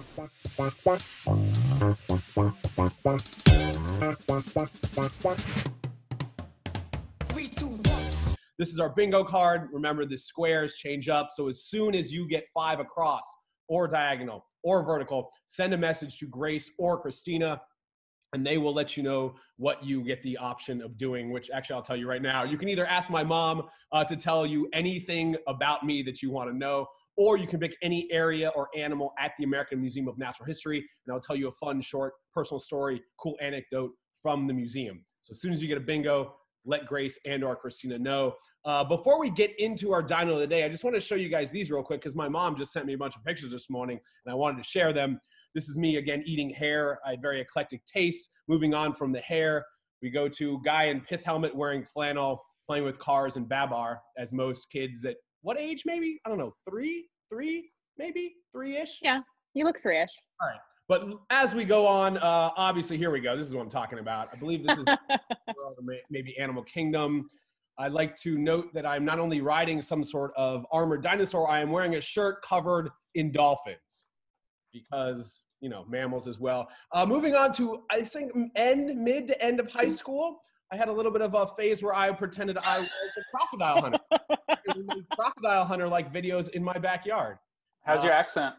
This is our bingo card. Remember, the squares change up. So as soon as you get 5 across or diagonal or vertical, send a message to Grace or Christina, and they will let you know what you get the option of doing, which actually I'll tell you right now. You can either ask my mom to tell you anything about me that you want to know, or you can pick any area or animal at the American Museum of Natural History, and I'll tell you a fun, short, personal story, cool anecdote from the museum. So as soon as you get a bingo, let Grace and or Christina know. Before we get into our dino of the day, I just want to show you guys these real quick because my mom just sent me a bunch of pictures this morning and I wanted to share them. This is me, again, eating hair. I had very eclectic tastes. Moving on from the hair, we go to guy in pith helmet wearing flannel, playing with cars and Babar, as most kids at what age maybe? I don't know, three, maybe? 3-ish? Yeah, you look 3-ish. All right. But as we go on, obviously, here we go. This is what I'm talking about. I believe this is maybe Animal Kingdom. I'd like to note that I'm not only riding some sort of armored dinosaur, I am wearing a shirt covered in dolphins because, you know, mammals as well. Moving on to, I think, mid to end of high school, I had a little bit of a phase where I pretended I was a crocodile hunter. Crocodile hunter-like videos in my backyard. How's your accent?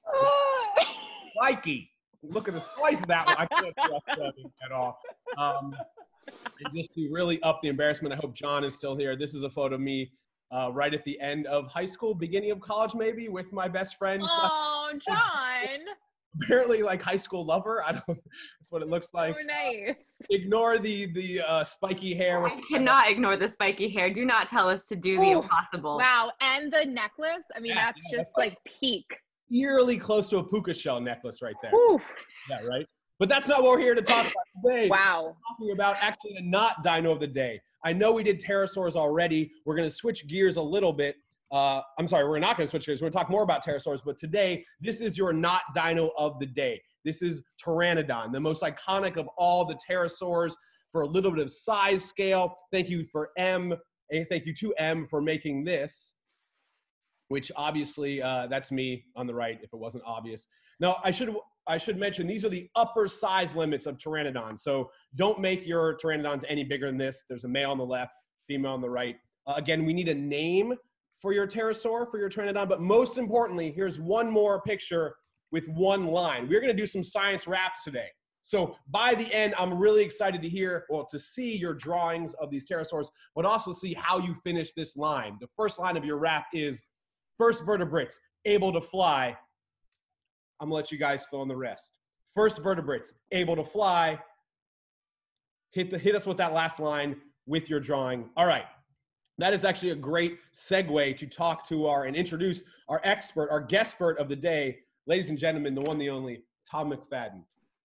Mikey, look at the slice of that one. I can't trust that at all. And just to really up the embarrassment, I hope John is still here. This is a photo of me right at the end of high school, beginning of college maybe, with my best friend. Oh, John. Apparently, like, high school lover. I don't. That's what it looks like. Oh, nice. Ignore the spiky hair. I cannot ignore the spiky hair. Do not tell us to do the impossible. Wow, and the necklace. I mean, that's just like peak. Eerily close to a puka shell necklace right there. Whew. Yeah, right? But that's not what we're here to talk about today. Wow. We're talking about actually the not dino of the day. I know we did pterosaurs already. We're going to switch gears a little bit. I'm sorry, we're not going to switch gears. We're going to talk more about pterosaurs, but today, this is your not dino of the day. This is Pteranodon, the most iconic of all the pterosaurs for a little bit of size scale. Thank you for M, and thank you to M for making this, which obviously that's me on the right if it wasn't obvious. Now, I should mention these are the upper size limits of Pteranodon. So don't make your Pteranodons any bigger than this. There's a male on the left, female on the right. Again, we need a name for your pterosaur, for your Pteranodon, but most importantly, here's one more picture with one line. We're gonna do some science raps today. So by the end, I'm really excited to hear, well, to see your drawings of these pterosaurs, but also see how you finish this line. The first line of your rap is, first vertebrates able to fly. I'm gonna let you guys fill in the rest. First vertebrates able to fly. Hit us with that last line with your drawing. All right. That is actually a great segue to talk to and introduce our expert, our guestpert of the day. Ladies and gentlemen, the one, the only, Tom McFadden.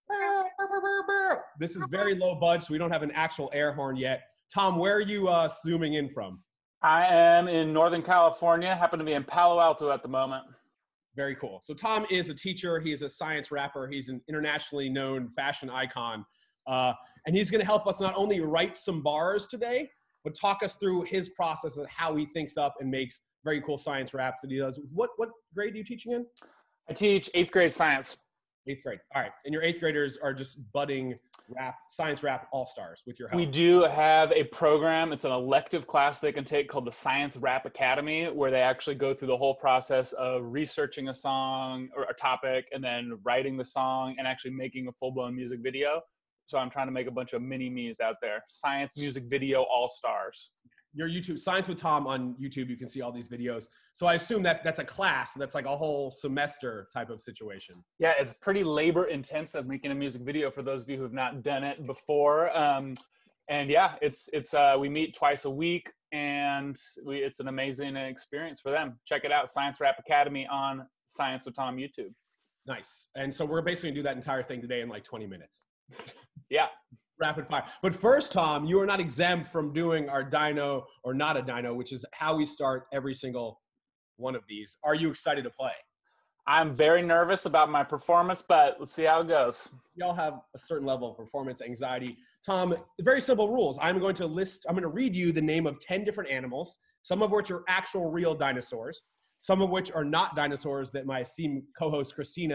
This is very low budge, so we don't have an actual air horn yet. Tom, where are you zooming in from? I am in Northern California, happen to be in Palo Alto at the moment. Very cool. So Tom is a teacher. He's a science rapper. He's an internationally known fashion icon. And he's going to help us not only write some bars today, but talk us through his process of how he thinks up and makes very cool science raps that he does. What grade are you teaching in? I teach 8th grade science. 8th grade. All right. And your 8th graders are just budding science rap all-stars with your help. We do have a program. It's an elective class they can take called the Science Rap Academy, where they actually go through the whole process of researching a song or a topic and then writing the song and actually making a full-blown music video. So I'm trying to make a bunch of mini-me's out there. Science music video all-stars. Your YouTube, Science with Tom on YouTube, you can see all these videos. So I assume that that's a class. That's like a whole semester type of situation. Yeah, it's pretty labor intensive making a music video for those of you who have not done it before. And yeah, we meet twice a week and it's an amazing experience for them. Check it out, Science Rap Academy on Science with Tom YouTube. Nice. And so we're basically gonna do that entire thing today in like 20 minutes. Yeah. Rapid fire. But first, Tom, you are not exempt from doing our dino or not a dino, which is how we start every single one of these. Are you excited to play? I'm very nervous about my performance, but let's see how it goes. We all have a certain level of performance anxiety. Tom, very simple rules. I'm going to read you the name of 10 different animals, some of which are actual real dinosaurs, some of which are not dinosaurs that my esteemed co-host Christina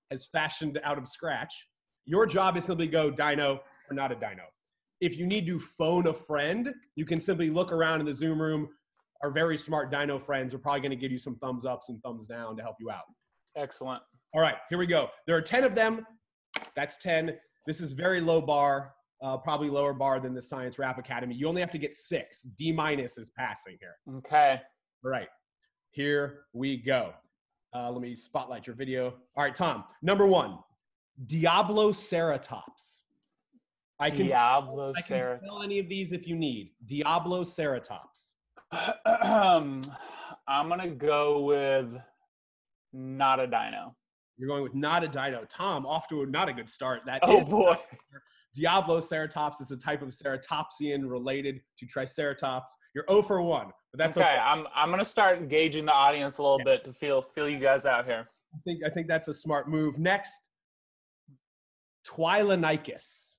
has fashioned out of scratch. Your job is simply go dino or not a dino. If you need to phone a friend, you can simply look around in the Zoom room. Our very smart dino friends are probably going to give you some thumbs ups and thumbs down to help you out. Excellent. All right, here we go. There are 10 of them. That's 10. This is very low bar, probably lower bar than the Science Rap Academy. You only have to get 6. D- is passing here. Okay. All right, here we go. Let me spotlight your video. All right, Tom, number 1, Diabloceratops. I can spell any of these if you need. Diabloceratops. I'm going to go with not a dino. You're going with not a dino. Tom, off to not a good start. Oh, boy. Diabloceratops is a type of ceratopsian related to Triceratops. You're 0 for 1, but that's okay. I'm going to start engaging the audience a little bit to feel you guys out here. I think that's a smart move. Next, Twilanicus.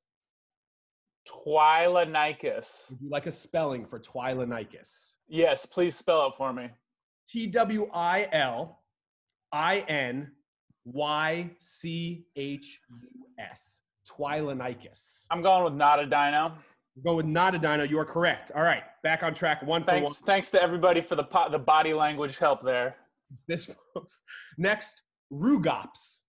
Twilanicus. Would you like a spelling for Twilanicus? Yes, please spell it for me. TwilinYchus. Twilanicus. I'm going with not a dino. Go with not a dino. You are correct. All right, back on track. 1 for 1. Thanks to everybody for the body language help there. This folks. Next, Rugops.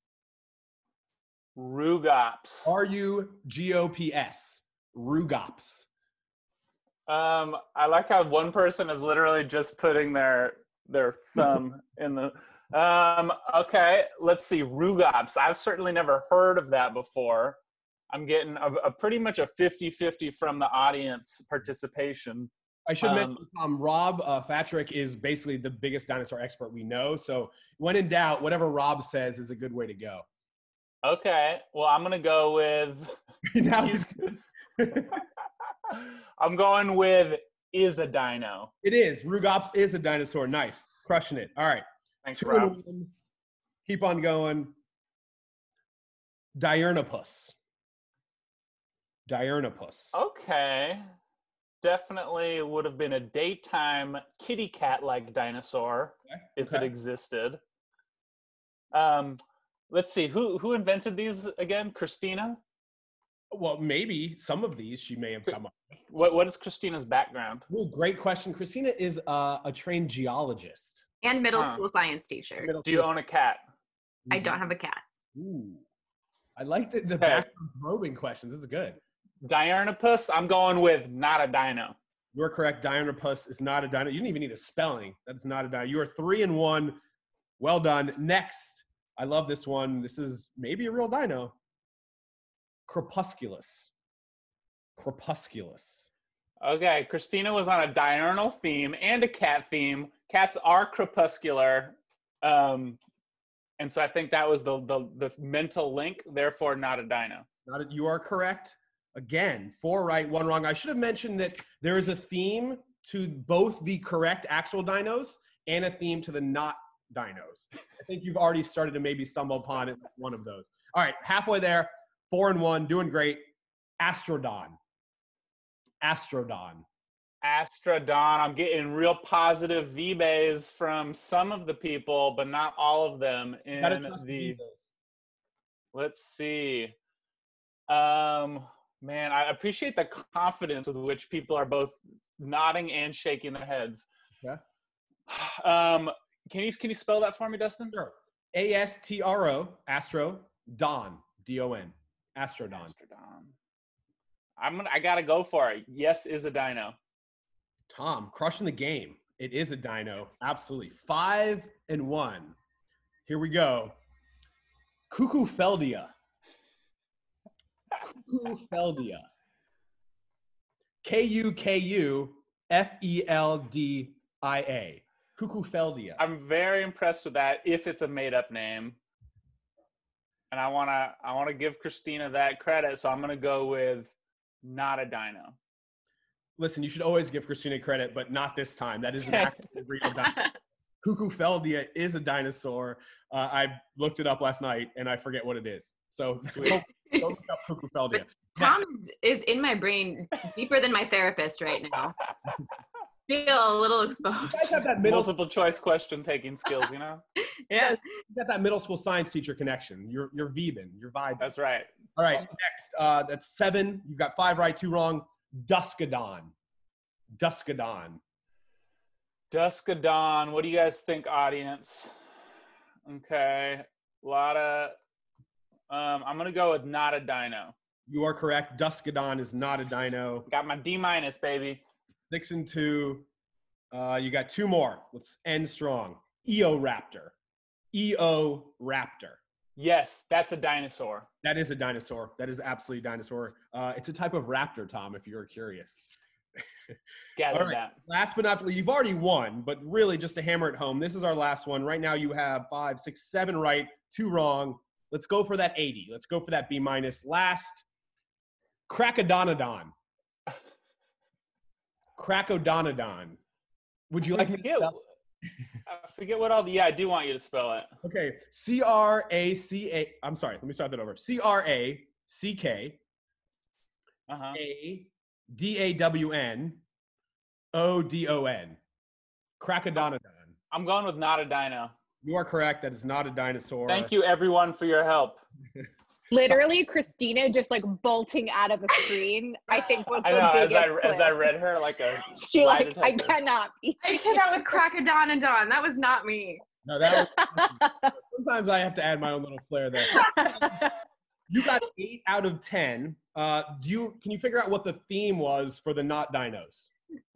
Rugops. Rugops. Rugops. I like how one person is literally just putting their thumb in the. Okay, let's see. Rugops. I've certainly never heard of that before. I'm getting a pretty much a 50-50 from the audience participation. I should mention, Rob Fatrick is basically the biggest dinosaur expert we know. So when in doubt, whatever Rob says is a good way to go. Okay. Well, I'm going to go with... I'm going with is a dino. It is. Rugops is a dinosaur. Nice. Crushing it. All right. Thanks, Rob. Keep on going. Diurnopus. Okay. Definitely would have been a daytime kitty cat-like dinosaur if it existed. Let's see. Who invented these again? Christina? Well, maybe some of these she may have come up with. What is Christina's background? Ooh, great question. Christina is a trained geologist. And middle school science teacher. Do you own a cat? I don't have a cat. Ooh. I like the background probing questions. This is good. Diurnopus, I'm going with not a dino. You're correct. Diurnopus is not a dino. You didn't even need a spelling. That's not a dino. You are 3 and 1. Well done. Next, I love this one. This is maybe a real dino. Crepusculus. Okay, Christina was on a diurnal theme and a cat theme. Cats are crepuscular. And so I think that was the mental link, therefore not a dino. You are correct. Again, 4 right, 1 wrong. I should have mentioned that there is a theme to both the correct actual dinos and a theme to the not dinos. I think you've already started to maybe stumble upon one of those. All right, halfway there, 4 and 1, doing great. Astrodon. I'm getting real positive V-bays from some of the people, but not all of them. Let's see. Man, I appreciate the confidence with which people are both nodding and shaking their heads. Yeah. Can you spell that for me, Dustin? Sure. A-S-T-R-O, Astro, Don, D-O-N. Astrodon. I gotta go for it. Yes, is a dino. Tom, crushing the game. It is a dino. Absolutely. 5 and 1. Here we go. Cucufeldia. K-U-K-U-F-E-L-D-I-A. Cucufeldia. I'm very impressed with that, if it's a made-up name. And I wanna give Christina that credit, so I'm gonna go with not a dino. Listen, you should always give Christina credit, but not this time. That is an actual real dinosaur. Cucufeldia is a dinosaur. I looked it up last night, and I forget what it is. So don't look up Cucufeldia. Tom is in my brain deeper than my therapist right now. feel a little You exposed. guys have that Multiple choice question taking skills, you know? Yeah. You got that middle school science teacher connection. You're vibing. You're vibing. That's right. All right, next. That's 7. You've got 5 right, 2 wrong. Duskadon. Duskadon. Duskadon. What do you guys think, audience? Okay. A lot of... I'm going to go with not a dino. You are correct. Duskadon is not a dino. Got my D-, baby. 6 and 2. You got 2 more. Let's end strong. Eoraptor. Eoraptor. Yes, that's a dinosaur. That is a dinosaur. That is absolutely a dinosaur. It's a type of raptor, Tom, if you're curious. Gather All right. that. Last but not least, you've already won, but really just to hammer it home, this is our last one. Right now you have 5, 6, 7 right, 2 wrong. Let's go for that 80. Let's go for that B-. Last, Cracodonodon. Cracodonodon. Would you like me to spell? I forget what all the... Yeah, I do want you to spell it. Okay. C-R-A-C-A. I'm sorry. Let me start that over. C-R-A-C-K-A-D-A-W-N-O-D-O-N. Cracodonodon. I'm going with not a dino. You are correct. That is not a dinosaur. Thank you, everyone, for your help. Literally, Christina just like bolting out of the screen, I think was the I know, biggest as I clip. read her like a... She lie like, I detector. cannot be. I came out with Cracodonodon. That was not me. No, that was, sometimes I have to add my own little flair there. You got 8 out of 10. Can you figure out what the theme was for the not dinos?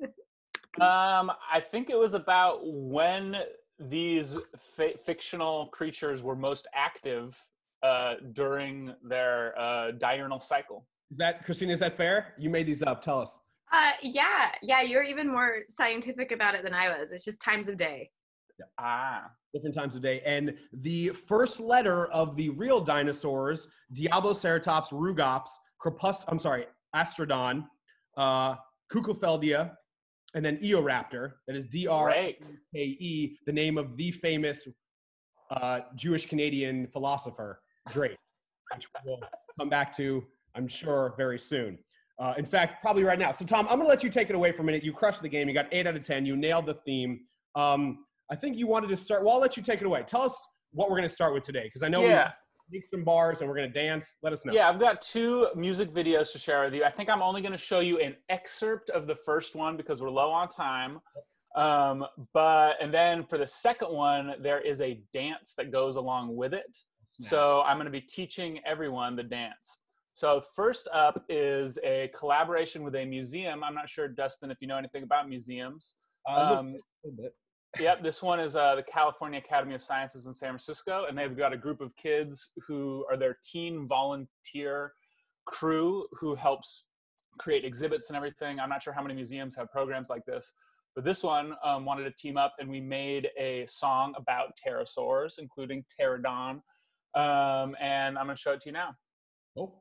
I think it was about when these fictional creatures were most active during their diurnal cycle. Is that, Christina, is that fair? You made these up. Tell us. Yeah, you're even more scientific about it than I was. It's just times of day. Different times of day. And the first letter of the real dinosaurs, Diabloceratops, Rugops, Astrodon, Cucopheldia, and then Eoraptor. That is D-R-A-K-E, the name of the famous Jewish-Canadian philosopher, Drake, which we'll come back to, I'm sure, very soon. In fact, probably right now. So, Tom, I'm going to let you take it away for a minute. You crushed the game. You got 8 out of 10. You nailed the theme. I think you wanted to start. Well, I'll let you take it away. Tell us what we're going to start with today, because I know we make some bars and we're going to dance. Let us know. Yeah, I've got 2 music videos to share with you. I think I'm only going to show you an excerpt of the first one because we're low on time. And then for the second one, there is a dance that goes along with it. So I'm going to be teaching everyone the dance. So first up is a collaboration with a museum. I'm not sure, Dustin, if you know anything about museums. A little bit. Yep, this one is the California Academy of Sciences in San Francisco, and they've got a group of kids who are their teen volunteer crew who helps create exhibits and everything. I'm not sure how many museums have programs like this, but this one wanted to team up, and we made a song about pterosaurs, including pterodon, and I'm going to show it to you now. Oh.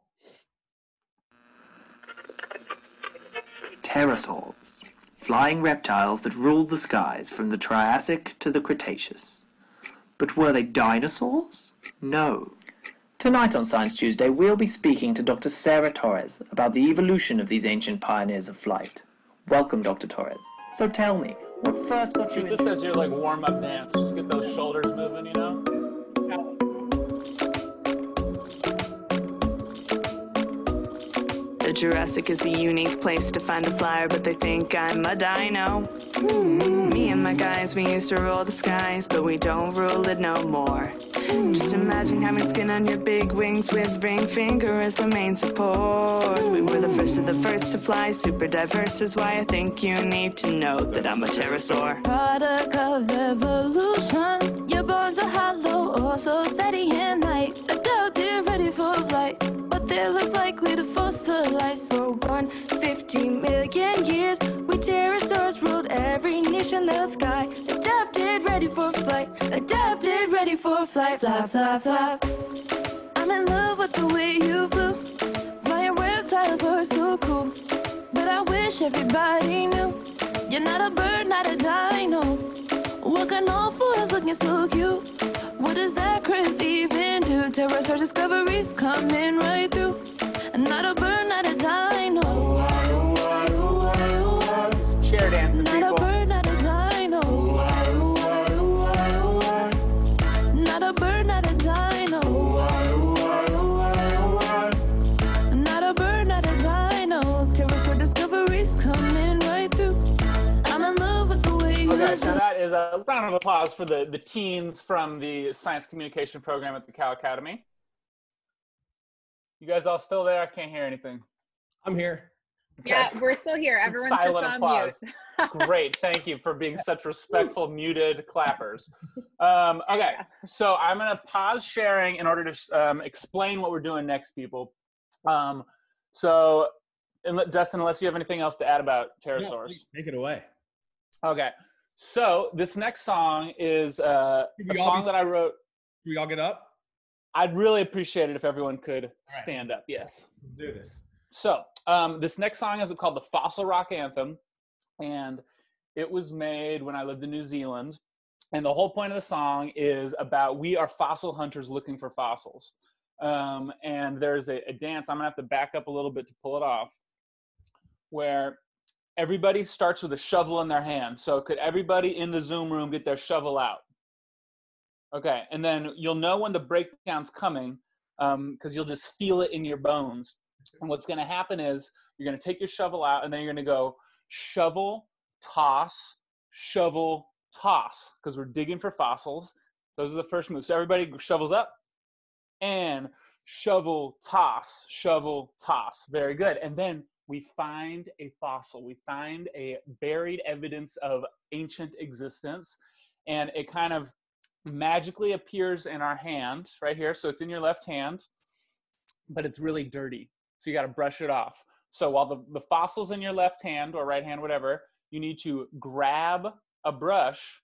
Pterosaurs, flying reptiles that ruled the skies from the Triassic to the Cretaceous. But were they dinosaurs? No. Tonight on Science Tuesday, we'll be speaking to Dr. Sarah Torres about the evolution of these ancient pioneers of flight. Welcome, Dr. Torres. So tell me, what first got you Treat this as your like warm-up dance. Just get those shoulders moving, you know? The Jurassic is a unique place to find a flyer, but they think I'm a dino. Me and my guys, we used to rule the skies, but we don't rule it no more. Just imagine having skin on your big wings with ring finger as the main support. We were the first of the first to fly, super diverse is why I think you need to know that I'm a pterosaur. Product of evolution, your bones are hollow, oh so steady and light. Adapted, ready for flight, but they're less likely to fossilize. For 150 million years, we pterosaurs ruled every niche in the sky. Adapted, ready for flight, adapted, ready for flight. Fly, fly, fly. I'm in love with the way you flew. Flying reptiles are so cool, but I wish everybody knew you're not a bird, not a dino. Walking all fours looking so cute. What does that crazy even do? Pterosaur discoveries coming right through. And not a bird, not a dino. Chair dancing, Not a people. bird, round of applause for the teens from the science communication program at the Cal Academy. You guys all still there? I can't hear anything. I'm here. Okay. Yeah, we're still here. Some Everyone's silent just on applause. mute. Great, thank you for being such respectful muted clappers. Okay, so I'm gonna pause sharing in order to explain what we're doing next, people. So, Dustin, unless you have anything else to add about pterosaurs. No, take it away. Okay, so this next song is a song that I wrote. Can we all get up? I'd really appreciate it if everyone could stand up. Yes. Let's do this. So this next song is called the Fossil Rock Anthem, and it was made when I lived in New Zealand. And the whole point of the song is about we are fossil hunters looking for fossils. And there's a dance. I'm gonna have to back up a little bit to pull it off, where everybody starts with a shovel in their hand. So could everybody in the Zoom room get their shovel out? Okay, and then you'll know when the breakdown's coming because you'll just feel it in your bones. And what's gonna happen is you're gonna take your shovel out and then you're gonna go shovel, toss, because we're digging for fossils. Those are the first moves. So everybody shovels up and shovel, toss. Very good. And then we find a fossil. We find a buried evidence of ancient existence, and it kind of magically appears in our hand right here. So it's in your left hand, but it's really dirty. So you got to brush it off. So while the fossil's in your left hand or right hand, whatever, you need to grab a brush,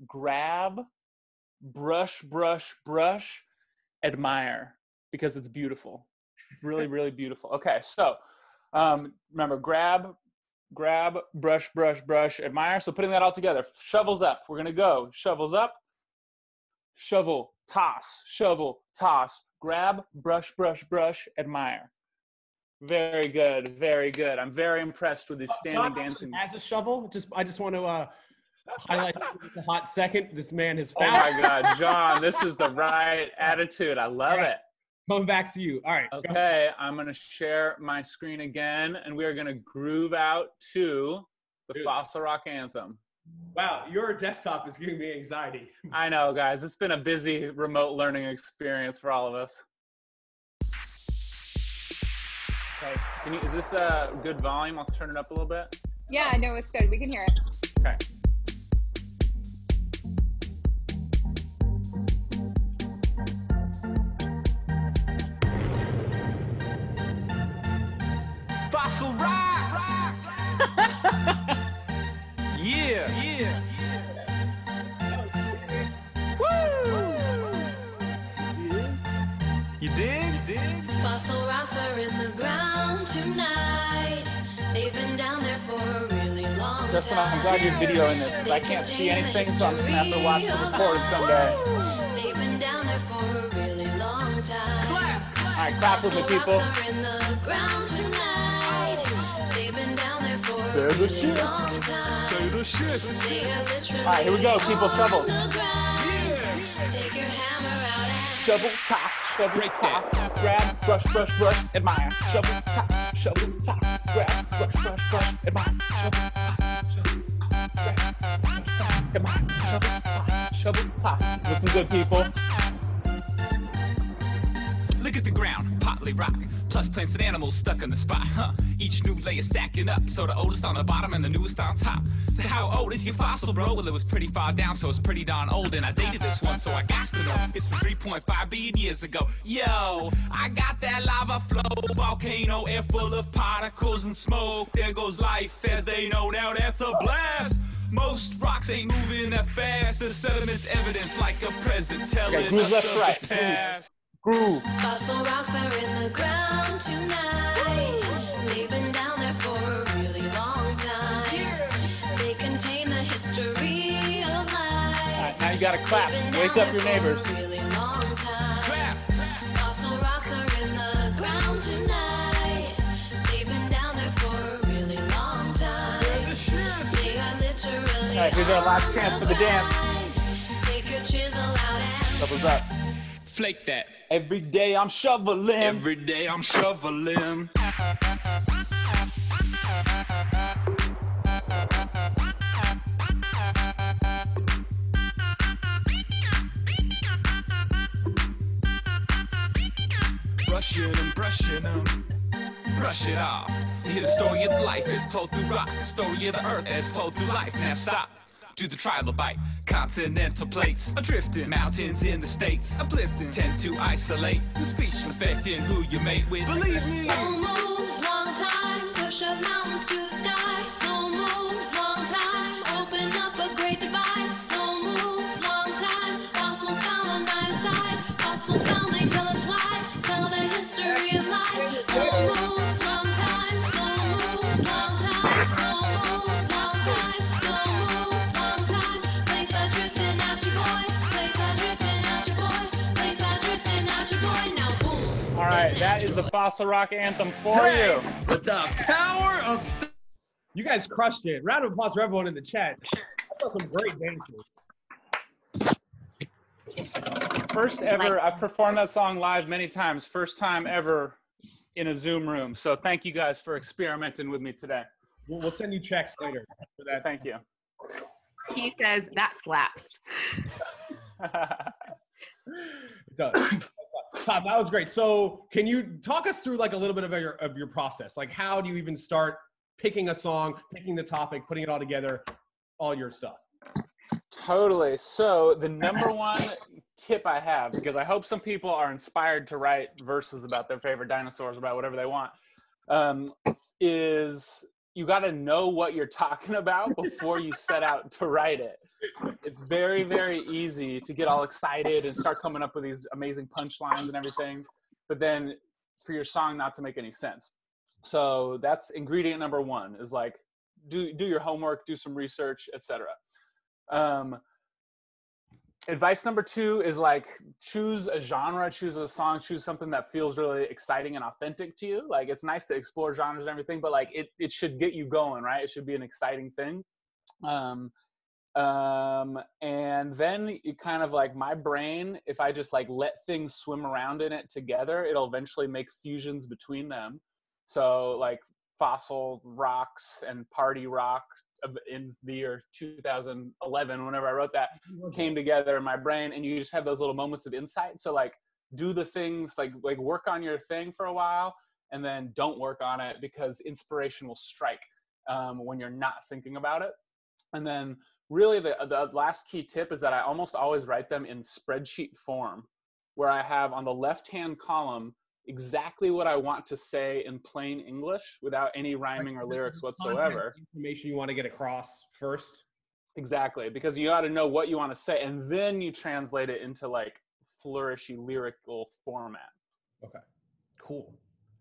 brush, admire, because it's beautiful. It's really, really beautiful. Okay, so remember, grab, brush, admire. So putting that all together, shovels up. We're gonna go shovels up, shovel, toss, grab, brush, admire. Very good, very good. I'm very impressed with his standing dancing. As a shovel, I just want to highlight a hot second. This man has found. Oh my God, John, this is the right attitude. I love it. Coming back to you. All right. Okay, I'm gonna share my screen again, and we are gonna groove out to the Fossil Rock Anthem. Wow, your desktop is giving me anxiety. I know, guys. It's been a busy remote learning experience for all of us. Okay, is this a good volume? I'll turn it up a little bit. Yeah, no, it's good. We can hear it. Okay. Fossil rock! Yeah! Woo! You dig? Fossil rocks are in the ground tonight. They've been down there for a really long time. Justin, I'm glad you're videoing this because I can't see anything, so I'm just gonna have to watch the recording someday. They've been down there for a really long time. Clap! All right, clap with me, people. Fossil rocks are in the ground tonight. They've been down there for a They're the really shit. long time. They're the shit. They are literally All right, here we go, people. Shovels. on the ground. Take your hammer out and Shovel, toss, grab, brush, admire. Shovel, toss, grab, brush, admire. Shovel, toss. Looking good, people. Look at the ground, partly rock, plus plants and animals stuck in the spot, huh? Each new layer stacking up, so the oldest on the bottom and the newest on top. So how old is your fossil, bro? Well, it was pretty far down, so it's pretty darn old, and I dated this one, so I got to know. It's from 3.5 billion years ago. Yo, I got that lava flow, volcano, air full of particles and smoke. There goes life as they know, now that's a blast. Most rocks ain't moving that fast. The sediment's evidence like a present telling groove left us to right. of the past. Groove. Fossil rocks are in the ground tonight. They've been down there for a really long time. They contain the history of life. All right, now you gotta clap. Wake up your neighbors. Really long time. Fossil rocks are in the ground tonight. They've been down there for a really long time. They are literally. All right, here's our last chance for the dance. Take your chisel out and Shovels up. Flake that. Every day I'm shoveling. Every day I'm shoveling. brushing them, brush it off. You hear the story of life as told through rock, the story of the earth as told through life. Now stop. Do the trilobite, continental plates, adrifting, mountains in the states, uplifting, tend to isolate, new species affecting who you mate with. Believe me. Slow moves, long time, push up mountains to the sky. Slow moves, long time, open up a great divide. Slow moves, long time, fossils found on either side. Fossils found, they tell us why, tell the history of life. Slow moves, long time, slow moves, long time, slow moves, long time, slow moves, long time. Plates are drifting out your boy, plates are drifting out your boy, plates are drifting out your boy. Now boom. All right, that is the Fossil Rock anthem for you. With the power of... You guys crushed it. Round of applause for everyone in the chat. I saw some great dancers. First ever, I've performed that song live many times. First time ever in a Zoom room. So thank you guys for experimenting with me today. We'll send you checks later for that. Thank you. He says that slaps. It does. Todd, that was great. So can you talk us through like a little bit of your process? Like how do you even start picking a song, picking the topic, putting it all together, all your stuff? Totally. So the number one tip I have, because I hope some people are inspired to write verses about their favorite dinosaurs, about whatever they want, is you got to know what you're talking about before you set out to write it. It's very, very easy to get all excited and start coming up with these amazing punchlines and everything, but then for your song not to make any sense. So that's ingredient number one, is like do your homework, do some research, etc. Advice number two is like choose a genre, choose a song, choose something that feels really exciting and authentic to you. Like it's nice to explore genres and everything, but like it should get you going, right? It should be an exciting thing. And then you kind of like my brain, if I just like let things swim around in it together, it'll eventually make fusions between them. So like fossil rocks and party rock in the year 2011, whenever I wrote that, came together in my brain, and you just have those little moments of insight. So like do the things, like work on your thing for a while and then don't work on it, because inspiration will strike when you're not thinking about it. And then really the last key tip is that I almost always write them in spreadsheet form, where I have on the left-hand column exactly what I want to say in plain English without any rhyming or lyrics whatsoever. Information you want to get across first. Exactly, because you got to know what you want to say, and then you translate it into like flourishy lyrical format. Okay, cool.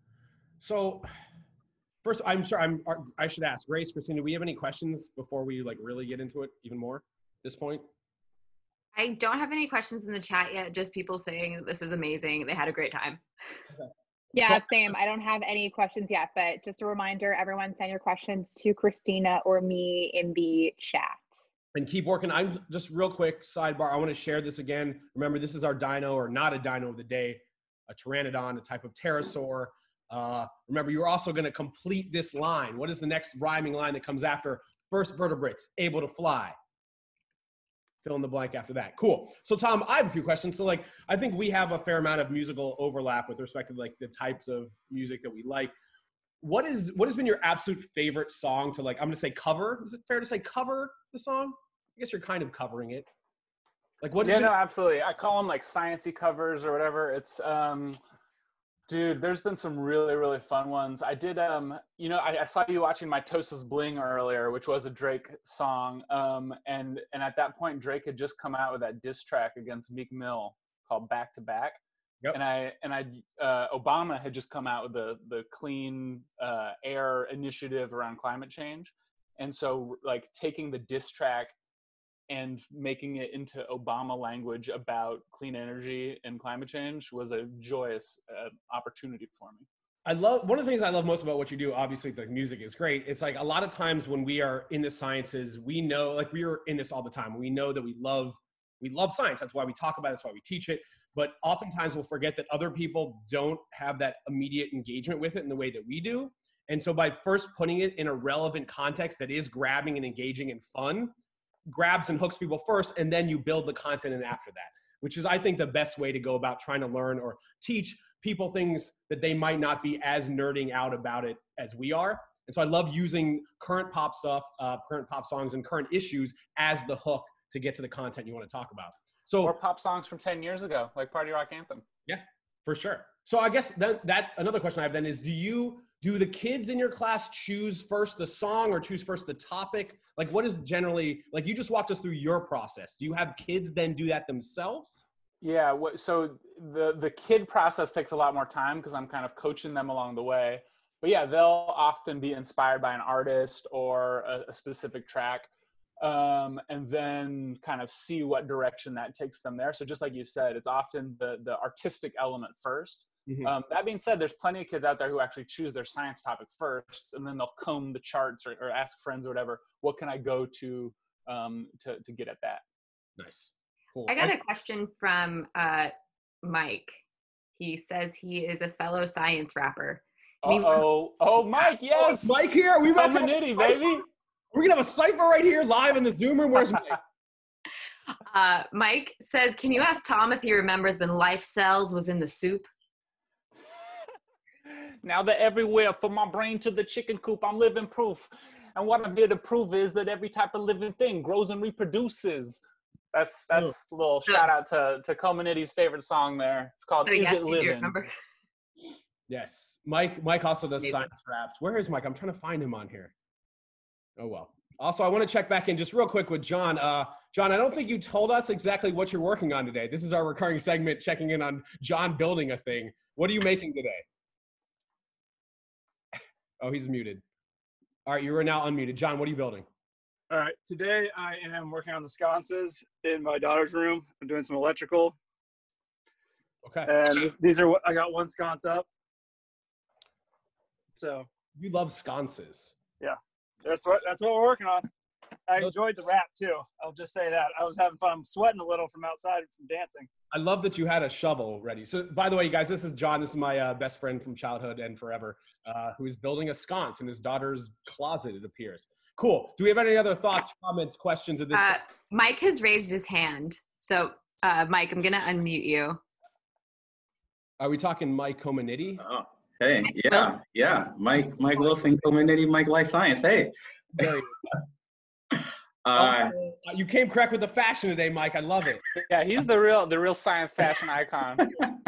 So first, I should ask Grace, Christina, do we have any questions before we like really get into it even more at this point? I don't have any questions in the chat yet, just people saying that this is amazing. They had a great time. Okay. Yeah, same. I don't have any questions yet, but just a reminder, everyone send your questions to Christina or me in the chat. And keep working. I'm just real quick sidebar. I want to share this again. Remember, this is our dino or not a dino of the day, a pteranodon, a type of pterosaur. Remember, you're also going to complete this line. What is the next rhyming line that comes after first vertebrates, able to fly? Fill in the blank after that. Cool. So Tom, I have a few questions. So like, I think we have a fair amount of musical overlap with respect to like the types of music that we like. What has been your absolute favorite song to like, I'm going to say cover. Is it fair to say cover the song? I guess you're kind of covering it. Like what? Yeah, no, absolutely. I call them like sciencey covers or whatever. It's, dude, there's been some really, really fun ones. I did, you know, I saw you watching Mitosis Bling earlier, which was a Drake song. And at that point, Drake had just come out with that diss track against Meek Mill called Back to Back. Yep. And Obama had just come out with the clean air initiative around climate change. And so like taking the diss track and making it into Obama language about clean energy and climate change was a joyous opportunity for me. One of the things I love most about what you do, obviously the music is great. It's like a lot of times when we are in the sciences, we know, like we are in this all the time. We know that we love science. That's why we talk about it. That's why we teach it. But oftentimes we'll forget that other people don't have that immediate engagement with it in the way that we do. And so by first putting it in a relevant context that is grabbing and engaging and fun, grabs and hooks people first, and then you build the content in after that, which is, I think, the best way to go about trying to learn or teach people things that they might not be as nerding out about it as we are. And so I love using current pop stuff, current pop songs and current issues as the hook to get to the content you want to talk about. So, or pop songs from 10 years ago, like Party Rock Anthem. Yeah, for sure. So I guess that another question I have then is, do the kids in your class choose first the song or choose first the topic? Like, what is generally, like, you just walked us through your process. Do you have kids then do that themselves? Yeah, so the kid process takes a lot more time because I'm kind of coaching them along the way. But yeah, they'll often be inspired by an artist or a specific track, and then kind of see what direction that takes them there. So just like you said, it's often the artistic element first. Mm-hmm. That being said, there's plenty of kids out there who actually choose their science topic first, and then they'll comb the charts or ask friends or whatever, what can I go to get at that? Nice. Cool. I got a question from Mike. He says he is a fellow science rapper. Oh, Mike, yes. Oh, Mike here. We about Nitty, baby. We're going to have a cypher right here live in the Zoom room. Where's Mike? Mike says, can you ask Tom if he remembers when life cells was in the soup? Now they're everywhere, from my brain to the chicken coop, I'm living proof. And what I'm here to prove is that every type of living thing grows and reproduces. That's a little shout out to Comanitti's favorite song there. It's called Is It Living? Yes. Mike also does science raps. Where is Mike? I'm trying to find him on here. Oh, well. Also, I want to check back in just real quick with John. John, I don't think you told us exactly what you're working on today. This is our recurring segment, checking in on John building a thing. What are you making today? Oh, he's muted. All right, you are now unmuted. John, what are you building? All right, today I am working on the sconces in my daughter's room. I'm doing some electrical. Okay. And these are what I got, one sconce up. So you love sconces. Yeah, that's what we're working on. I enjoyed the rap too. I'll just say that. I was having fun. I'm sweating a little from outside from dancing. I love that you had a shovel ready. So by the way, you guys, this is John. This is my best friend from childhood and forever, who is building a sconce in his daughter's closet, it appears. Cool. Do we have any other thoughts, comments, questions at this point? Mike has raised his hand. So Mike, I'm going to unmute you. Are we talking Mike Comanitti? Oh, hey, yeah. Mike Wilson, Comanitti, Mike Life Science. Hey. You came correct with the fashion today, Mike. I love it. Yeah, he's the real science fashion icon.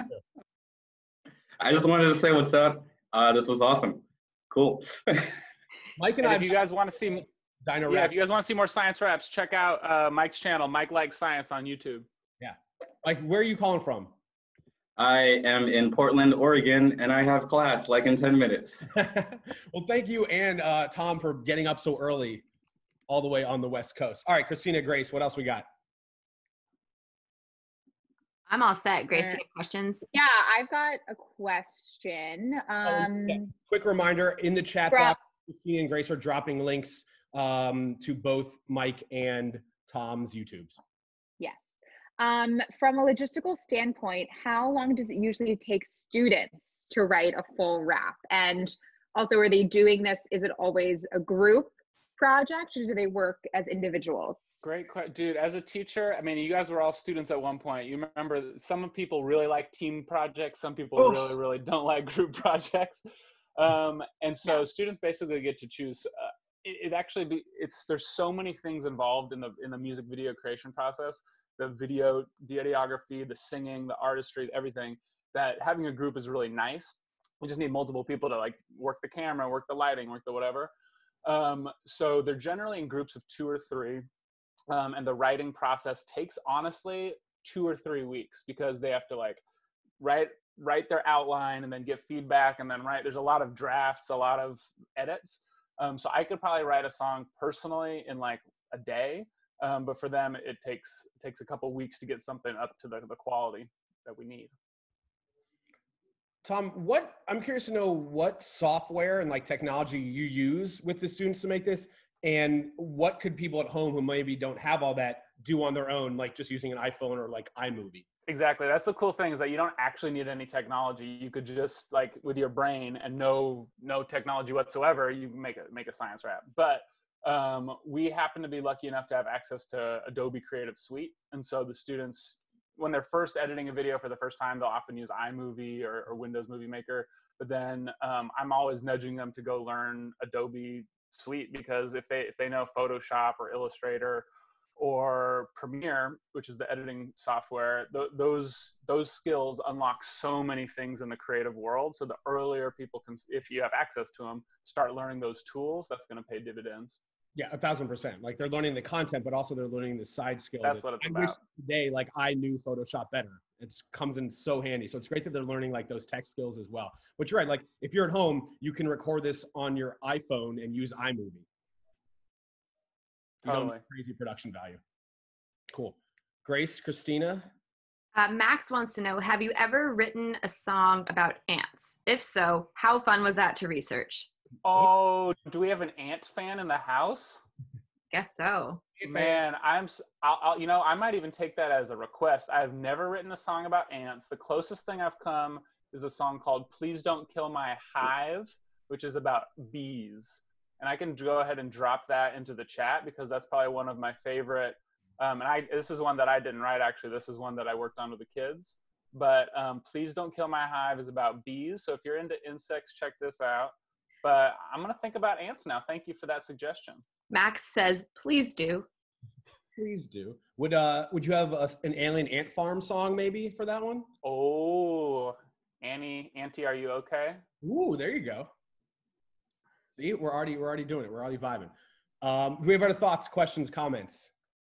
I just wanted to say what's up. This was awesome. Cool. Mike and I. If you guys want to see Dino if you guys want to see more science raps, check out Mike's channel, Mike Likes Science, on YouTube. Yeah. Mike, where are you calling from? I am in Portland, Oregon, and I have class like in 10 minutes. Well, thank you and Tom for getting up so early, all the way on the West Coast. All right, Christina, Grace, what else we got? I'm all set. Grace, do you have questions? Yeah, I've got a question. Quick reminder, in the chat box, Christina and Grace are dropping links to both Mike and Tom's YouTubes. Yes. From a logistical standpoint, how long does it usually take students to write a full rap? And also, are they doing this, is it always a group project, or do they work as individuals? Great question, dude. As a teacher, I mean, you guys were all students at one point. You remember some people really like team projects. Some people really don't like group projects. And so students basically get to choose. There's so many things involved in the music video creation process, the video, the videography, the singing, the artistry, everything, that having a group is really nice. We just need multiple people to like work the camera, work the lighting, work the whatever. So they're generally in groups of 2 or 3. And the writing process takes honestly 2 or 3 weeks, because they have to like write their outline and then get feedback and then there's a lot of drafts, a lot of edits. So I could probably write a song personally in like a day. But for them, it takes a couple weeks to get something up to the quality that we need. Tom, I'm curious to know what software and like technology you use with the students to make this, and what could people at home who maybe don't have all that do on their own, like just using an iPhone or like iMovie? Exactly. That's the cool thing, is that you don't actually need any technology. You could just like with your brain and no technology whatsoever, you make a science rap. But we happen to be lucky enough to have access to Adobe Creative Suite. And so the students, when they're first editing a video for the first time, they'll often use iMovie or Windows Movie Maker. But then I'm always nudging them to go learn Adobe Suite, because if they know Photoshop or Illustrator or Premiere, which is the editing software, those skills unlock so many things in the creative world. So the earlier people can, if you have access to them, start learning those tools, that's going to pay dividends. Yeah, 1,000%. Like they're learning the content, but also they're learning the side skill. That's what it's I about. wish today, like I knew Photoshop better. It comes in so handy. So it's great that they're learning like those tech skills as well. But you're right. Like if you're at home, you can record this on your iPhone and use iMovie. You don't need crazy production value. Cool. Grace, Christina? Max wants to know, have you ever written a song about ants? If so, how fun was that to research? Oh, do we have an ant fan in the house? Guess so. Man, I'll I might even take that as a request. I've never written a song about ants. The closest thing I've come is a song called Please Don't Kill My Hive, which is about bees. And I can go ahead and drop that into the chat because that's probably one of my favorite. This is one that I didn't write, actually. This is one that I worked on with the kids. But Please Don't Kill My Hive is about bees. So if you're into insects, check this out. But I'm going to think about ants now. Thank you for that suggestion. Max says, please do. Please do. Would you have an alien ant farm song maybe for that one? Oh, Auntie, are you okay? Ooh, there you go. See, we're already doing it. We're already vibing. Do we have other thoughts, questions, comments?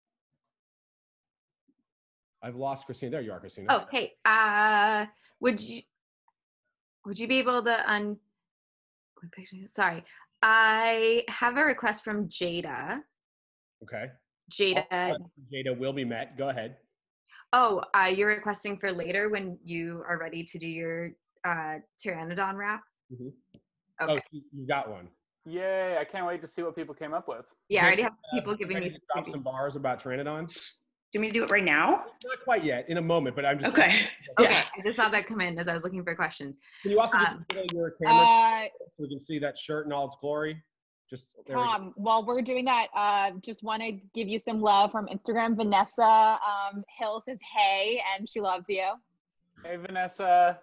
I've lost Christina. There you are, Christina. Oh, hey. Would you be able to Sorry. I have a request from Jada. Okay. Jada will be met. Go ahead. Oh, you're requesting for later when you are ready to do your Pteranodon rap? Mm-hmm. Okay. Oh, you got one. Yay, I can't wait to see what people came up with. Yeah, I already have people giving me drop some bars about Pteranodon. Do you want me to do it right now? Not quite yet, in a moment, but I'm just... Okay. Okay, I just saw that come in as I was looking for questions. Can you also just put your camera so we can see that shirt in all its glory? Just Tom, while we're doing that, just want to give you some love from Instagram. Vanessa Hill says, hey, and she loves you. Hey, Vanessa.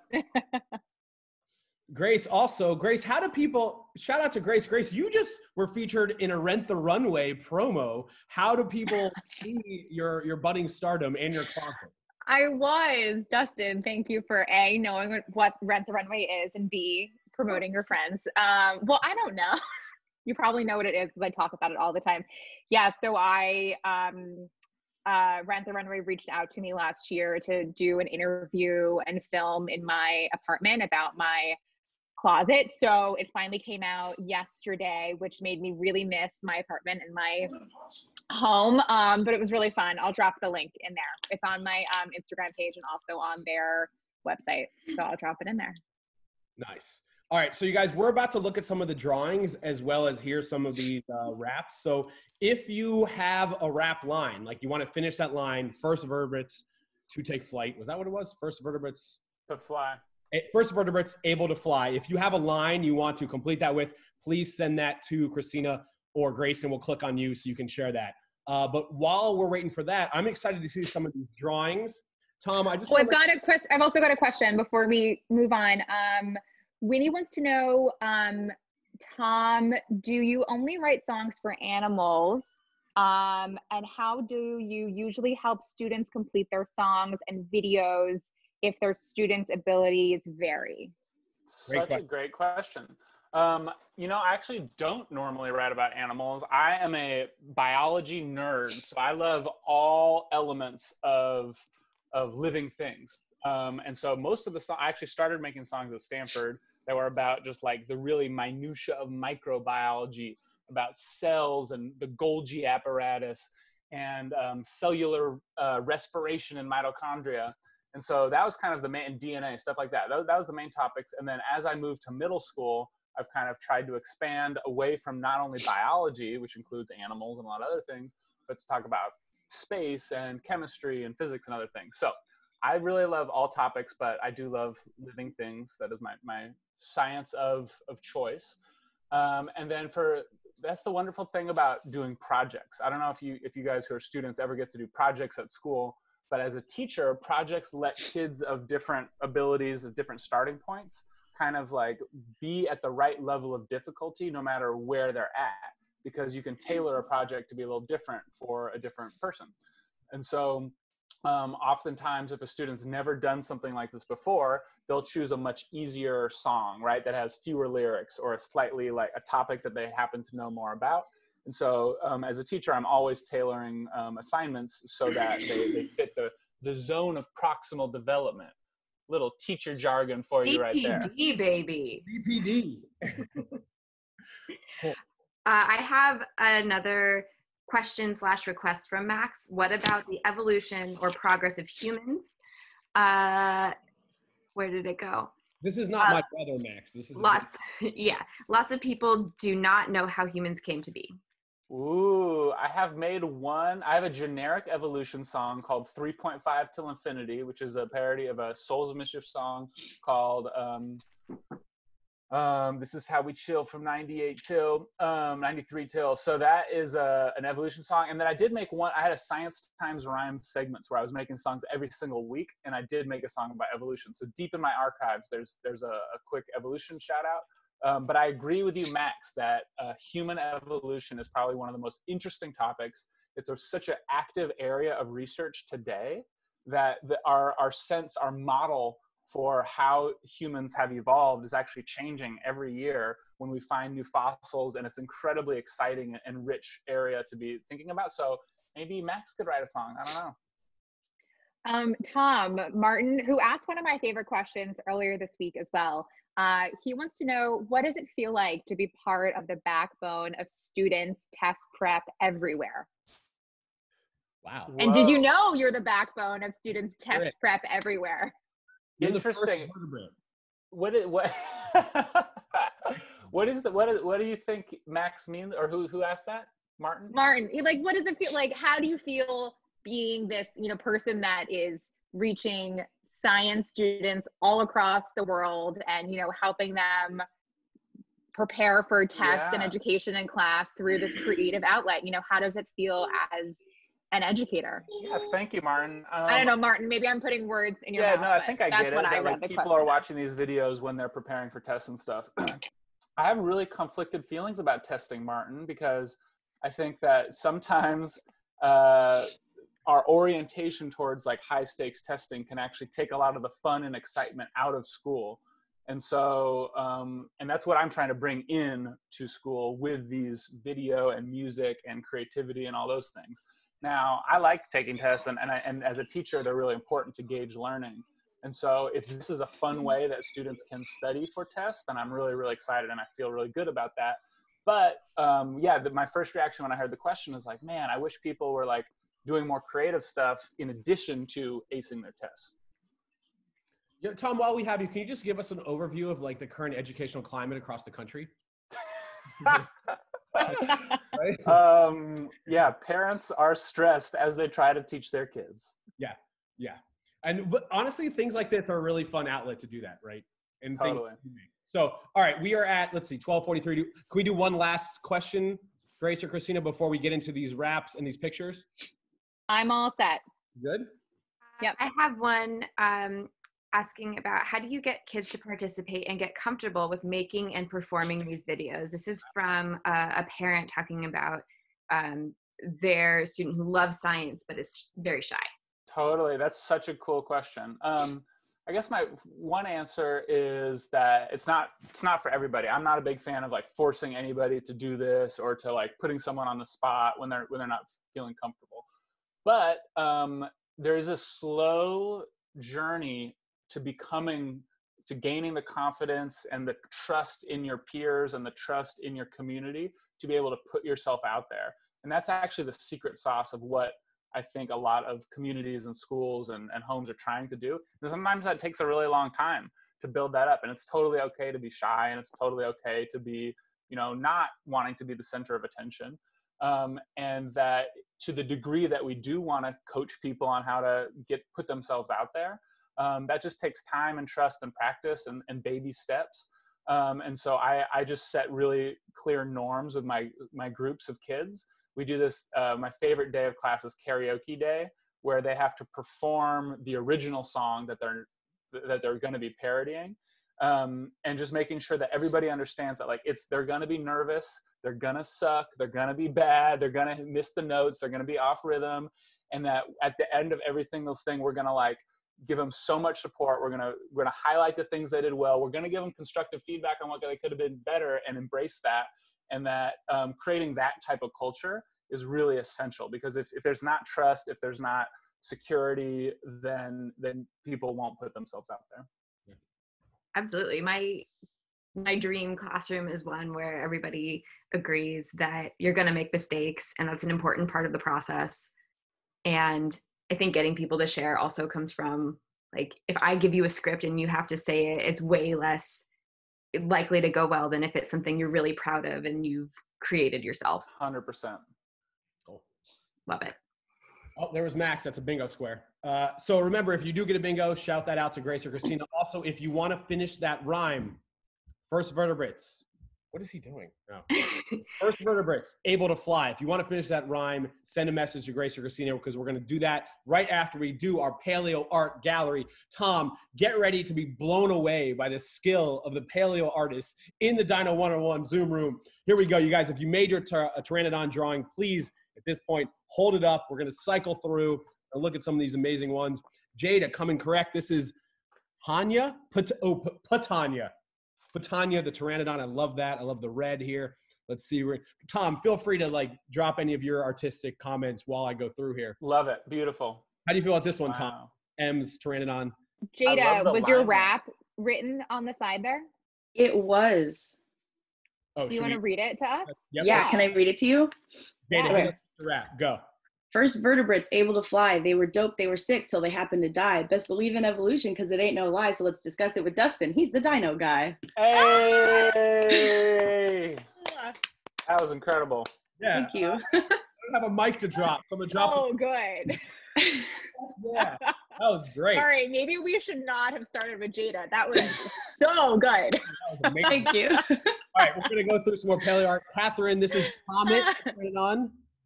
Grace, how do people, shout out to Grace. Grace, you just were featured in a Rent the Runway promo. How do people see your budding stardom and your closet? I was. Dustin, thank you for A, knowing what Rent the Runway is, and B, promoting your friends. Well, I don't know. You probably know what it is because I talk about it all the time. Yeah, so I, Rent the Runway reached out to me last year to do an interview and film in my apartment about my closet. So it finally came out yesterday, which made me really miss my apartment and my home. But it was really fun. I'll drop the link in there. It's on my Instagram page and also on their website. So I'll drop it in there. Nice. All right, so you guys, we're about to look at some of the drawings as well as hear some of these raps. So if you have a rap line, like you want to finish that line, first vertebrates to take flight. Was that what it was? First vertebrates to fly. First vertebrates able to fly. If you have a line you want to complete that with, please send that to Christina or Grace, and we'll click on you so you can share that. But while we're waiting for that, I'm excited to see some of these drawings. Tom, I just I've also got a question before we move on. Winnie wants to know, Tom, do you only write songs for animals? And how do you usually help students complete their songs and videos if their students' abilities vary? Such a great question. I actually don't normally write about animals. I am a biology nerd, so I love all elements of living things. And so most of the songs, I actually started making songs at Stanford that were about just like the really minutia of microbiology, about cells and the Golgi apparatus and cellular respiration in mitochondria. And so that was kind of the main DNA, stuff like that. That was the main topics. And then as I moved to middle school, I've kind of tried to expand away from not only biology, which includes animals and a lot of other things, but to talk about space and chemistry and physics and other things. So I really love all topics, but I do love living things. That is my science of choice. And then that's the wonderful thing about doing projects. I don't know if you guys who are students ever get to do projects at school, But as a teacher, projects let kids of different abilities, of different starting points, kind of like be at the right level of difficulty no matter where they're at, because you can tailor a project to be a little different for a different person. And so oftentimes if a student's never done something like this before, they'll choose a much easier song, right, that has fewer lyrics or a slightly like a topic that they happen to know more about. And so as a teacher, I'm always tailoring assignments so that they fit the zone of proximal development. Little teacher jargon for you right there. BPD, baby. BPD. Cool. I have another question/request from Max. What about the evolution or progress of humans? Where did it go? This is not my brother, Max. This is lots of people do not know how humans came to be. Ooh, I have made one. I have a generic evolution song called 3.5 Till Infinity, which is a parody of a Souls of Mischief song called This Is How We Chill from 93 till. So that is an evolution song. And then I did make one. I had a Science Times Rhyme segments where I was making songs every single week, and I did make a song about evolution. So deep in my archives, there's a quick evolution shout out. But I agree with you, Max, that human evolution is probably one of the most interesting topics. It's such an active area of research today that our model for how humans have evolved is actually changing every year when we find new fossils, and it's incredibly exciting and rich area to be thinking about. So maybe Max could write a song. I don't know. Tom Martin, who asked one of my favorite questions earlier this week as well. He wants to know, what does it feel like to be part of the backbone of students' test prep everywhere? Wow. And Whoa. did you know you're the backbone of students' test prep everywhere? Interesting. What do you think Max means, or who asked that? Martin? Martin, like, what does it feel like? How do you feel being this, person that is reaching science students all across the world and, helping them prepare for tests and education in class through this creative outlet? How does it feel as an educator? Yeah, thank you, Martin. I don't know, Martin, maybe I'm putting words in your mouth. Yeah, no, I think I get it. That, like, people are watching these videos when they're preparing for tests and stuff. I have really conflicted feelings about testing, Martin, because I think that sometimes our orientation towards like high stakes testing can actually take a lot of the fun and excitement out of school. And so, and that's what I'm trying to bring in to school with these video and music and creativity and all those things. Now, I like taking tests, and as a teacher, they're really important to gauge learning. And so if this is a fun way that students can study for tests, then I'm really, really excited, and I feel really good about that. But my first reaction when I heard the question is like, man, I wish people were like doing more creative stuff in addition to acing their tests. Yeah, Tom, while we have you, can you just give us an overview of like the current educational climate across the country? Right? Yeah, parents are stressed as they try to teach their kids. Yeah. And honestly, things like this are a really fun outlet to do that, right? And totally. So, all right, we are at, let's see, 12:43. Can we do one last question, Grace or Christina, before we get into these raps and these pictures? I'm all set. Good? Yep. I have one asking about, how do you get kids to participate and get comfortable with making and performing these videos? This is from a parent talking about their student who loves science but is very shy. Totally. That's such a cool question. I guess my one answer is that it's not for everybody. I'm not a big fan of like forcing anybody to do this or to like putting someone on the spot when they're not feeling comfortable. But there is a slow journey to gaining the confidence and the trust in your peers and the trust in your community to be able to put yourself out there. And that's actually the secret sauce of what I think a lot of communities and schools and homes are trying to do. And sometimes that takes a really long time to build that up. And it's totally okay to be shy, and it's totally okay to be, not wanting to be the center of attention. And that to the degree that we do want to coach people on how to put themselves out there, that just takes time and trust and practice and baby steps. And so I just set really clear norms with my groups of kids. We do this, my favorite day of class is karaoke day, where they have to perform the original song that they're going to be parodying, and just making sure that everybody understands that, like, they're going to be nervous, they're going to suck, they're going to be bad, they're going to miss the notes, they're going to be off rhythm, and that at the end of every single thing, we're going to like give them so much support. We're gonna highlight the things they did well. We're gonna give them constructive feedback on what they could have been better, and embrace that. And that creating that type of culture is really essential, because if there's not trust, if there's not security, then people won't put themselves out there. Absolutely. My dream classroom is one where everybody agrees that you're going to make mistakes, and that's an important part of the process. And I think getting people to share also comes from, like, if I give you a script and you have to say it, it's way less likely to go well than if it's something you're really proud of and you've created yourself. 100%. Cool. Love it. Oh, there was Max. That's a bingo square. So remember, if you do get a bingo, shout that out to Grace or Christina. Also, if you want to finish that rhyme, first vertebrates. What is he doing? Oh. First vertebrates, able to fly. If you want to finish that rhyme, send a message to Grace or Christina, because we're going to do that right after we do our paleo art gallery. Tom, get ready to be blown away by the skill of the paleo artists in the Dino 101 Zoom room. Here we go, you guys. If you made your pteranodon drawing, please, at this point, hold it up. We're going to cycle through and look at some of these amazing ones. Jada, coming correct. This is Hanya? Patanya. Patanya, the pteranodon. I love that. I love the red here. Let's see. Tom, feel free to like drop any of your artistic comments while I go through here. Love it. Beautiful. How do you feel about this one, Tom? M's pteranodon. Jada, was your rap written on the side there? It was. Oh, do you want to read it to us? Yep. Yeah, can I read it to you? Jada, Okay. give us the rap. Go. First vertebrates able to fly. They were dope. They were sick till they happened to die. Best believe in evolution because it ain't no lie. So let's discuss it with Dustin. He's the dino guy. Hey! That was incredible. Yeah. Thank you. I don't have a mic to drop. So I'm going to drop Oh, good. Yeah, that was great. Sorry, maybe we should not have started with Jada. That was so good. That was amazing. Thank you. All right, we're going to go through some more paleo art. Catherine, this is Comet. Pteranodon.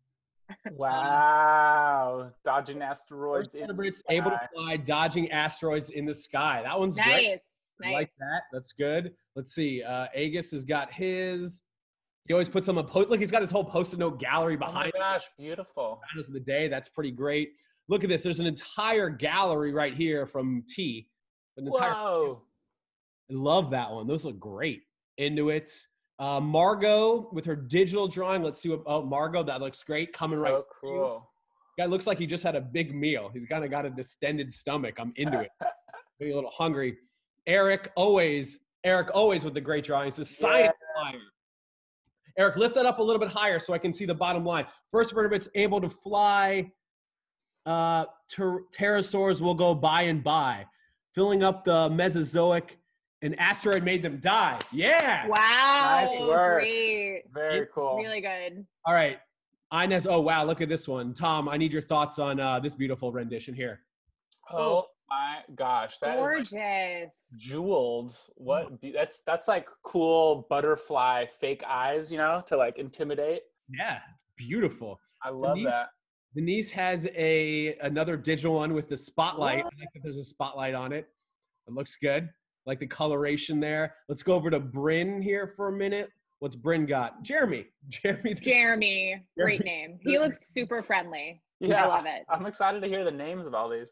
Wow. Dodging asteroids in the Vertebrates sky. able to fly, dodging asteroids in the sky. That one's Nice. great. I Nice. like that. That's good. Let's see. Agus has got his. He always puts on a post. Look, he's got his whole post-it note gallery behind Oh my gosh, beautiful. Dinos of the day. That's pretty great. Look at this. There's an entire gallery right here from T. An entire. Whoa. I love that one. Those look great. Into it. Margot with her digital drawing. Let's see what. Oh, Margot, that looks great. Coming right. So cool. Guy looks like he just had a big meal. He's kind of got a distended stomach. I'm into it. Maybe a little hungry. Eric always with the great drawings. The science flyer. Eric, lift that up a little bit higher so I can see the bottom line. First vertebrates able to fly. Pterosaurs will go by and by. Filling up the Mesozoic. An asteroid made them die. Yeah. Wow. Nice work. Great. Very cool. Really good. All right. Inez, oh, wow. Look at this one. Tom, I need your thoughts on this beautiful rendition here. Oh my gosh. That Gorgeous. is like jeweled. What? That's like cool butterfly fake eyes, you know, to like intimidate. Yeah. Beautiful. I love that. Denise has another digital one with the spotlight. I like that there's a spotlight on it. It looks good. Like the coloration there. Let's go over to Bryn here for a minute. What's Bryn got? Jeremy. Jeremy. Great name. He looks super friendly. Yeah, I love it. I'm excited to hear the names of all these.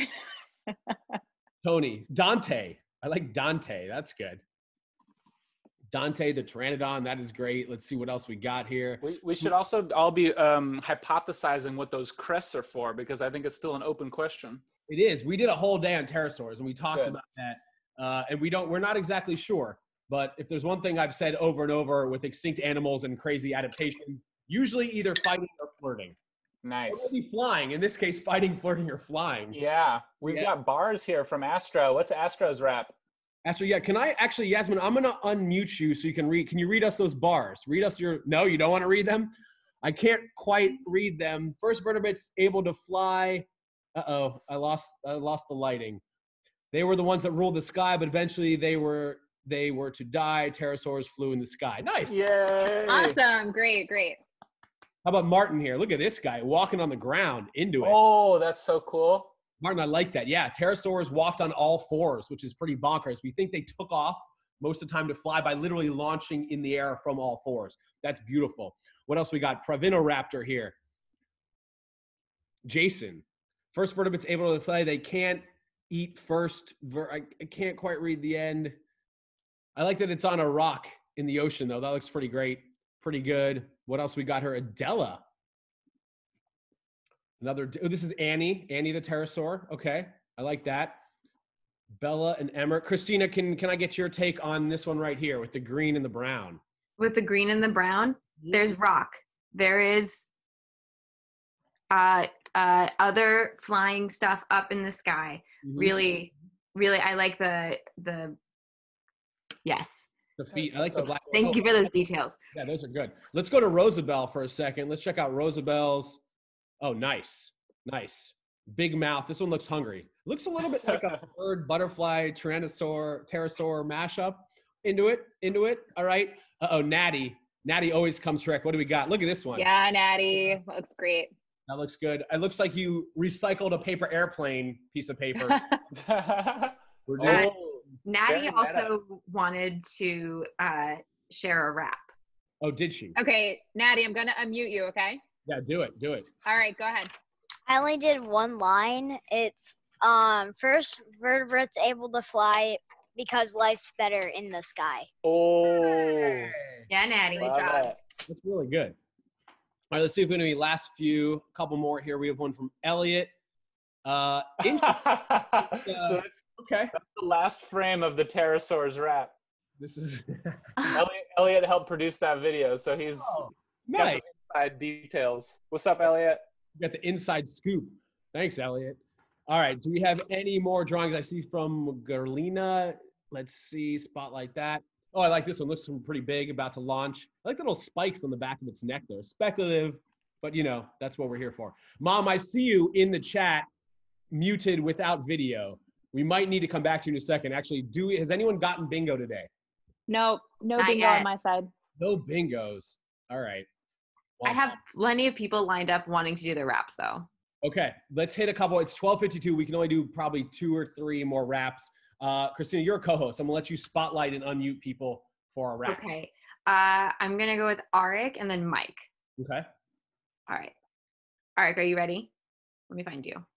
Tony. Dante. I like Dante. That's good. Dante the Pteranodon. That is great. Let's see what else we got here. We should also all be hypothesizing what those crests are for, because I think it's still an open question. It is. We did a whole day on pterosaurs, and we talked Good. about that. And we're not exactly sure. But if there's one thing I've said over and over with extinct animals and crazy adaptations, usually either fighting or flirting. Nice. Or maybe flying. In this case, fighting, flirting, or flying. Yeah. We've got bars here from Astro. What's Astro's rap? Astro, yeah. Can I actually, Yasmin, I'm going to unmute you so you can read. Can you read us those bars? Read us your, no, you don't want to read them? I can't quite read them. First vertebrates able to fly. Uh-oh, I lost the lighting. They were the ones that ruled the sky, but eventually they were to die. Pterosaurs flew in the sky. Nice. Yay. Awesome. Great. How about Martin here? Look at this guy walking on the ground into it. Oh, that's so cool. Martin, I like that. Yeah, pterosaurs walked on all fours, which is pretty bonkers. We think they took off most of the time to fly by literally launching in the air from all fours. That's beautiful. What else we got? Pravinoraptor here. Jason. First vertebrates able to fly. They can't eat first. I can't quite read the end. I like that it's on a rock in the ocean, though. That looks pretty great. Pretty good. What else we got here? Adela. Another, oh, this is Annie the pterosaur. Okay, I like that. Bella and Emmer. Christina, can I get your take on this one right here with the green and the brown? With the green and the brown, there's rock. There is other flying stuff up in the sky. Really, I like the yes. The feet. I like the black. Thank you for those details. Yeah, those are good. Let's go to Rosabelle for a second. Let's check out Rosabelle's. Oh, nice. Nice. Big mouth. This one looks hungry. Looks a little bit like a bird, butterfly, pterosaur mashup. Into it. All right. Uh-oh, Natty. Natty always comes correct. What do we got? Look at this one. Yeah, Natty. Looks great. That looks good. It looks like you recycled a paper airplane piece of paper. We're doing Natty also wanted to share a rap. Oh, did she? Okay, Natty, I'm going to unmute you, okay? Yeah, do it. All right, go ahead. I only did one line. It's first vertebrates able to fly because life's better in the sky. Oh. Yeah, Natty. Good job. That's really good. All right, let's see if we're going to be last few. A couple more here. We have one from Elliot. So that's okay. That's the last frame of the pterosaur's rap. This is Elliot helped produce that video, so he's got some inside details. What's up, Elliot? You got the inside scoop. Thanks, Elliot. All right, do we have any more drawings? I see from Garlina. Let's see, spotlight that. Oh, I like this one. Looks pretty big, about to launch. I like the little spikes on the back of its neck there. Speculative, but you know, that's what we're here for. Mom, I see you in the chat, muted without video. We might need to come back to you in a second. Actually, has anyone gotten bingo today? No Not bingo yet. on my side. No bingos. All right. I have plenty of people lined up wanting to do their raps, though. Okay, let's hit a couple. It's 12:52. We can only do probably 2 or 3 more raps. Christina, you're a co-host. I'm gonna let you spotlight and unmute people for a rap. Okay. I'm gonna go with Arik and then Mike. Okay. All right. Arik, are you ready? Let me find you.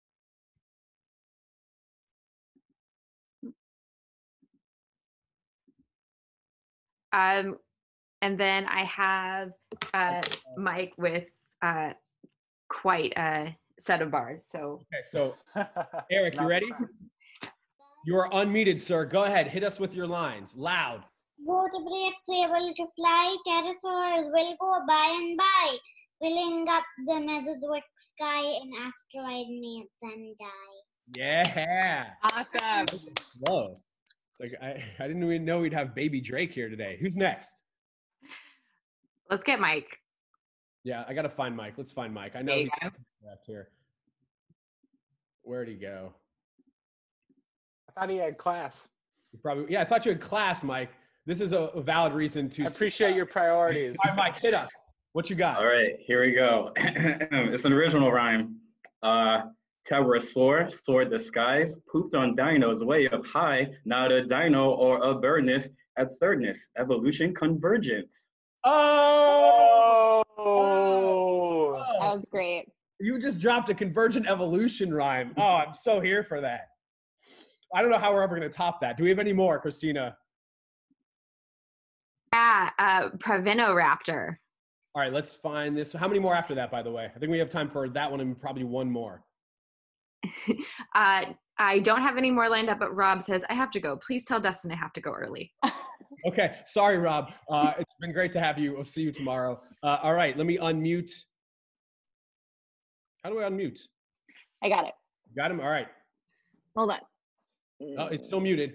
And then I have Mike with quite a set of bars. So okay, so Eric, you ready? You are unmuted, sir. Go ahead, hit us with your lines, loud. Vertebrates able to fly, pterosaurs will go by and by, filling up the Mesozoic sky, and asteroid may then die. Yeah. Awesome. Whoa. It's like I didn't even know we'd have baby Drake here today. Who's next? Let's get Mike. Yeah, I gotta find Mike. Let's find Mike. I know he's left here. Where'd he go? I thought he had class. I thought you had class, Mike. This is a valid reason to. I appreciate your priorities. All right, Mike, hit us. What you got? All right, here we go. It's an original rhyme. Pterosaur soared the skies, pooped on dinos way up high, not a dino or a birdness, absurdness, evolution, convergence. Oh! That was great. You just dropped a convergent evolution rhyme. Oh, I'm so here for that. I don't know how we're ever going to top that. Do we have any more, Christina? Yeah, Pravinoraptor. All right, let's find this. How many more after that, by the way? I think we have time for that one and probably one more. I don't have any more lined up, but Rob says, I have to go. Please tell Dustin I have to go early. Okay, sorry, Rob. It's been great to have you. We'll see you tomorrow. All right, let me unmute. How do I unmute? I got it. Got him? All right. Hold on. Oh, it's still muted.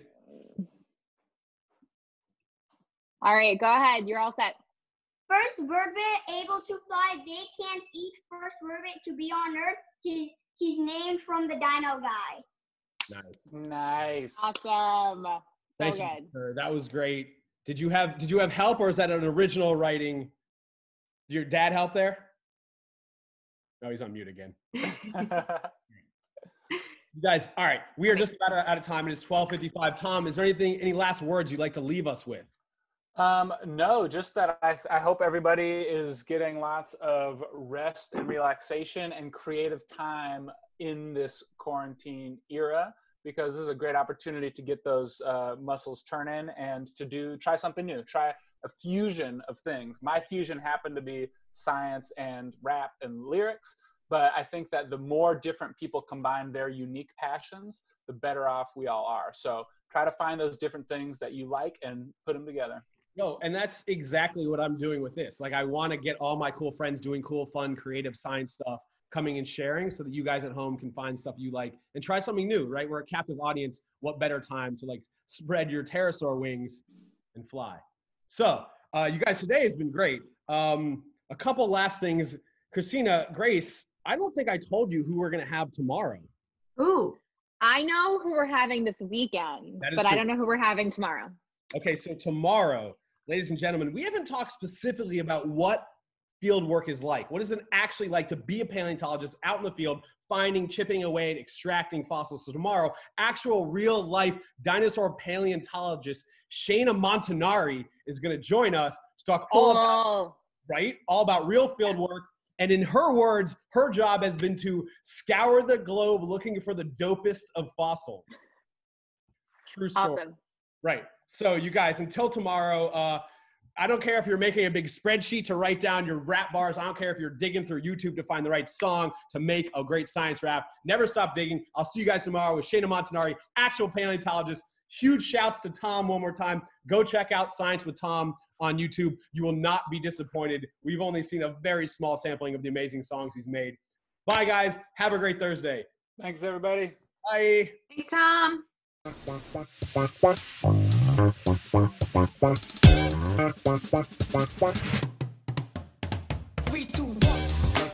All right, go ahead. You're all set. First vertebrate able to fly, they can't eat first vertebrate to be on Earth. He's named from the Dino guy. Nice. Awesome. So Thank good. you, sir. That was great. Did you have help, or is that an original writing? Did your dad help there? No, he's on mute again. You guys, all right. We are just about out of time. It is 12:55. Tom, is there any last words you'd like to leave us with? No, just that I hope everybody is getting lots of rest and relaxation and creative time in this quarantine era, because this is a great opportunity to get those muscles turning and to try something new, try a fusion of things. My fusion happened to be science and rap and lyrics, but I think that the more different people combine their unique passions, the better off we all are. So try to find those different things that you like and put them together. No, and that's exactly what I'm doing with this. Like, I want to get all my cool friends doing cool, fun, creative science stuff, coming and sharing, so that you guys at home can find stuff you like and try something new, right? We're a captive audience. What better time to like spread your pterosaur wings and fly? So you guys, today has been great. A couple last things. Christina, Grace, I don't think I told you who we're going to have tomorrow. Ooh, I know who we're having this weekend, but true. I don't know who we're having tomorrow. Okay, so tomorrow, ladies and gentlemen, we haven't talked specifically about what field work is like. What is it actually like to be a paleontologist out in the field, finding, chipping away, and extracting fossils? So tomorrow, actual real-life dinosaur paleontologist Shayna Montanari is going to join us to talk all about real field work. And in her words, her job has been to scour the globe looking for the dopest of fossils. True story. Awesome. Right. So you guys, until tomorrow, I don't care if you're making a big spreadsheet to write down your rap bars. I don't care if you're digging through YouTube to find the right song to make a great science rap. Never stop digging. I'll see you guys tomorrow with Shayna Montanari, actual paleontologist. Huge shouts to Tom one more time. Go check out Science with Tom on YouTube. You will not be disappointed. We've only seen a very small sampling of the amazing songs he's made. Bye, guys. Have a great Thursday. Thanks, everybody. Bye. Thanks, Tom. Quack, quack, quack.